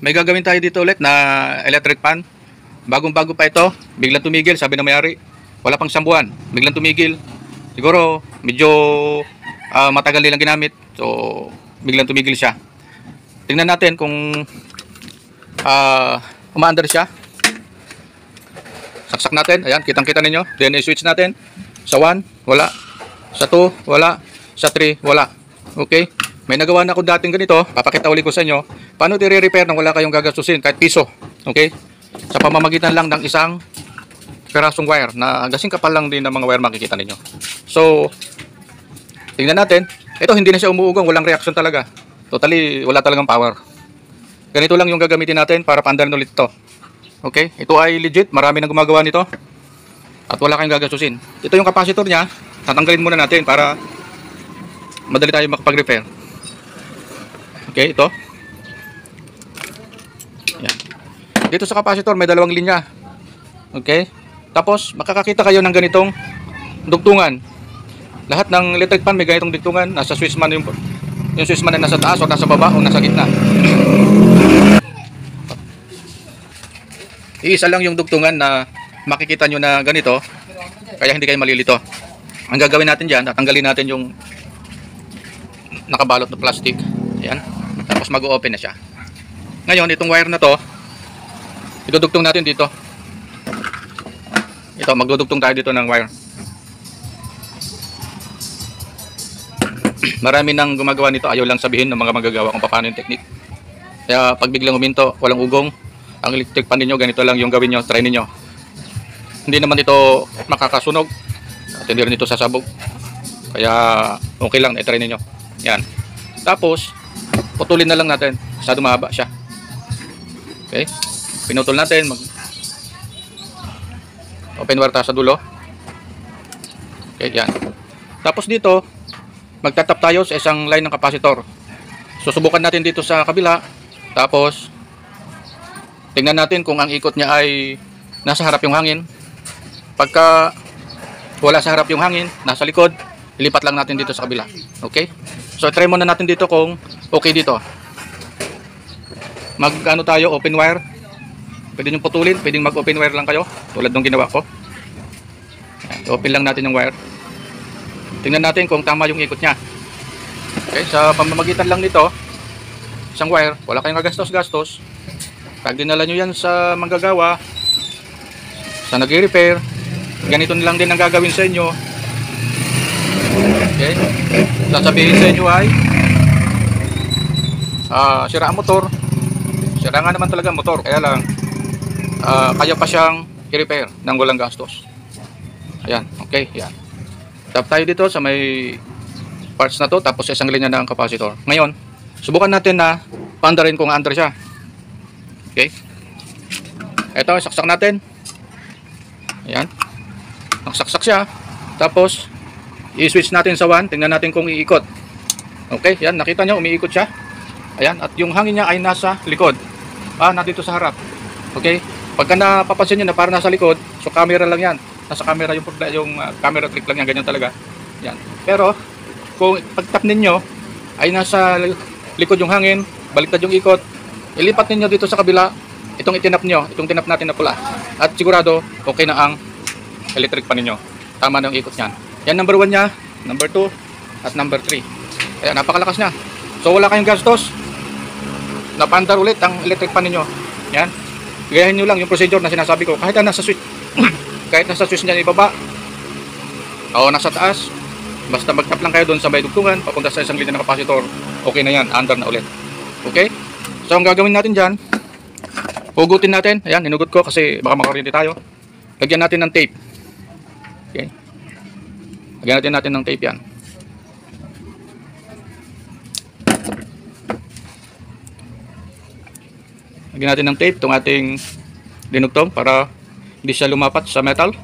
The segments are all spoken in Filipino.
may gagawin tayo dito ulit na electric fan. Bagong-bago pa ito, biglang tumigil, sabi ng may-ari. Wala pang isang buwan, biglang tumigil. Siguro medyo matagal nilang ginamit. So biglang tumigil siya. Tingnan natin kung umaandar siya. Saksak natin, ayan, kitang-kita ninyo. Then i-switch natin sa 1, wala. Sa 2, wala. Sa 3, wala. Okay? May nagawa na ako dating ganito, papakita ulit ko sa inyo paano i-repair nang wala kayong gagastusin kahit piso. Okay? Sa pamamagitan lang ng isang perasong wire na gasing kapal lang din ng mga wire makikita ninyo. So, tingnan natin. Ito hindi na siya umuugong, walang reaction talaga. Totally wala talagang power. Ganito lang yung gagamitin natin para paandarin ulit ito. Okay? Ito ay legit, marami nang gumagawa nito. At wala kayong gagastusin. Ito yung capacitor niya, tatanggalin muna natin para madali tayo makapag-repair. Okay, ito. Yan. Dito sa capacitor may dalawang linya. Okay? Tapos makakakita kayo ng ganitong dugtungan. Lahat ng electric fan may ganitong dugtungan. Nasa switchman yung switchman na nasa taas o nasa baba o nasa gitna. Iisa lang yung dugtungan na makikita nyo na ganito. Kaya hindi kayo malilito. Ang gagawin natin dyan, tatanggalin natin yung nakabalot na plastic. Ayan. Tapos mag-open na siya. Ngayon, itong wire na to, idudugtong natin dito. Ito, magdudugtong tayo dito ng wire. Marami nang gumagawa nito, ayaw lang sabihin ng mga magagawa kung paano yung technique. Kaya pag biglang uminto, walang ugong, ang electric fan ninyo, ganito lang yung gawin nyo, try ninyo. Hindi naman ito makakasunog at hindi rin ito sasabog. Kaya okay lang, i-try ninyo. Yan. Tapos, putulin na lang natin. Masyado mahaba siya. Okay? Pinutol natin. Open wire tayo sa dulo. Okay, yan. Tapos dito, magtatap tayo sa isang line ng capacitor. Susubukan natin dito sa kabila. Tapos, tingnan natin kung ang ikot niya ay nasa harap yung hangin. Pagka wala sa harap yung hangin, nasa likod, ilipat lang natin dito sa kabila. Okay? So, try muna natin dito kung okay dito. Mag-ano tayo, open wire. Pwede nyo putulin, pwedeng mag-open wire lang kayo. Tulad ng ginawa ko. Ayan, open lang natin yung wire. Tingnan natin kung tama yung ikot niya. Okay, sa pamamagitan lang nito, isang wire, wala kayong gastos-gastos. Pag dinala nyo yan sa manggagawa, sa nag-repair, ganito lang din ang gagawin sa inyo. Okay, sasabihin sa inyo ay sira ang motor. Sira nga naman talaga ang motor, kaya lang kaya pa siyang i-repair nang walang gastos. Ayan, okay, yan. Tap tayo dito sa may parts na to, tapos isang linya na ang capacitor. Ngayon, subukan natin na paandarin kung under siya. Okay, ito, saksak natin. Ayan, nagsaksak siya. Tapos i-switch natin sa 1, tingnan natin kung iikot. Okay, yan, nakita nyo, umiikot siya. Ayan, at yung hangin niya ay nasa likod. Nandito sa harap. Okay, pagka napapansin nyo na parang nasa likod, so camera lang yan. Nasa camera yung camera trick lang yan, ganyan talaga. Yan. Pero, kung pag-tap ninyo, ay nasa likod yung hangin, baliktad yung ikot, ilipat ninyo dito sa kabila, itong itinap nyo, itong tinap natin na pula. At sigurado, okay na ang electric pan ninyo. Tama na yung ikot niyan. Yan, number 1 nya, number 2, at number 3. Kaya napakalakas niya. So wala kayong gastos. Napaandar ulit ang electric pan ninyo. Yan. Gayahin nyo lang yung procedure na sinasabi ko. Kahit na nasa switch, kahit nasa switch niya ibaba, o nasa taas, basta mag-tap lang kayo doon sa may dugtungan, papunta sa isang linya ng capacitor, okay na yan, andar na ulit. Okay? So ang gagawin natin dyan, hugutin natin. Ayan, hinugot ko kasi baka makakuryente tayo. Lagyan natin ng tape. Okay? Lagyan natin ng tape yan. Lagyan natin ng tape itong ating dinugtong para hindi siya lumapat sa metal.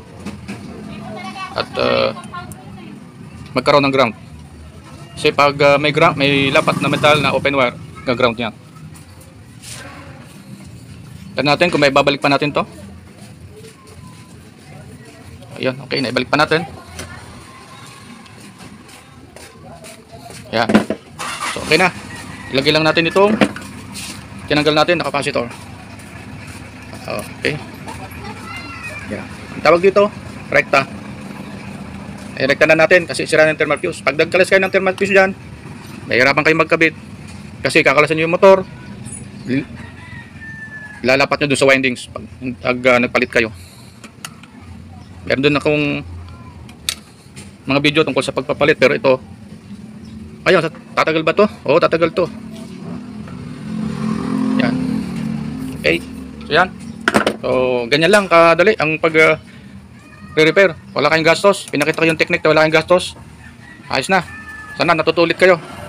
At magkaroon ng ground. Kasi pag may lapat na metal na open wire, gag-ground yan. Tignan natin kung may babalik pa natin to. Ayan, okay, naibalik pa natin. Ayan. So okay na. Ilagay lang natin itong tinanggal natin na capacitor. Okay. Yan. Ang tawag dito, rekta. Rekta na natin kasi sira ng thermal fuse. Pag nagkalas kayo ng thermal fuse dyan, mahirapan kayo magkabit. Kasi kakalasan nyo yung motor, lalapat nyo dun sa windings pag nagpalit kayo. Meron dun akong mga video tungkol sa pagpapalit, pero ito, ayun, tatagal ba to? Oo, tatagal to. Yan. Okay. So yan. So ganyan lang kadali ang pag re-repair. Wala kayong gastos. Pinakita ko yung technique na wala kayong gastos. Ayos na. Sana natutulit kayo.